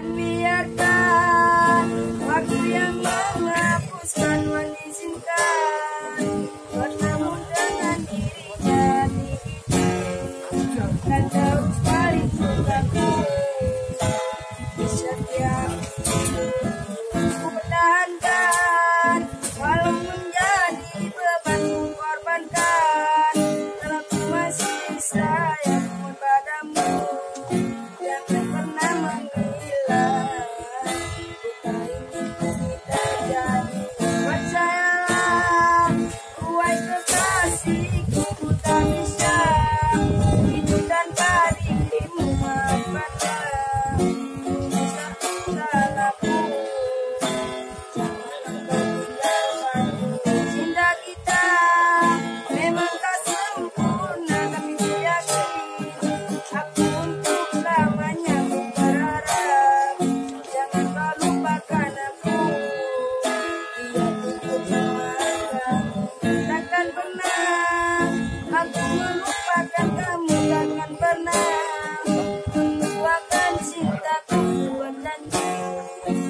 biarkan waktu yang menghapuskan, mengizinkan bertemu dengan dirinya dan terus balik aku di setiap ku pertahankan walau menjadi beban ku korbankan, tetapi masih sayang padamu. Jangan pernah menghilang, kita ini terjadi. Percayalah, wahai kekasihku, ku tak bisa hidup tanpa dirimu. Maafkanlah salahku, jangan engkau tinggalkanku. Cinta kita memang tak sempurna, tapi ku yakin aku untuk selamanya ku berharap. Jangan kau lupakan aku, biar ku memaafkan. Takkan pernah aku melupakan kamu, takkan pernah melupakan cintaku, berjanji.